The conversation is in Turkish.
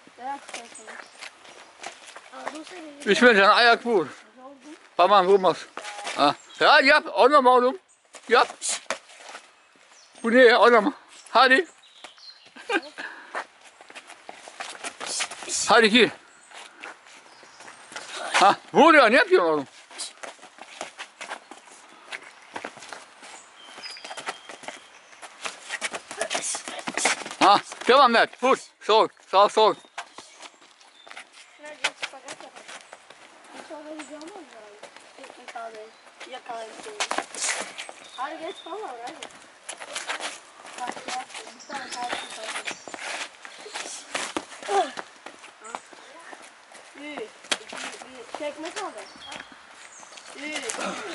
Ich will dein ayak vur. Tamam vurmaz. Ha. Ya yap oynama oğlum. Yap. Bu ne ya oynama. Hadi. Hadi ki. Ha vur ya ne yapıyorsun oğlum? Ha devam et. Vur. Sol. Sağ sol. Hadi geç falan hadi. Bak ya, bir tane kalsın kalsın. 1, 2, 1, çekme kaldı. 1,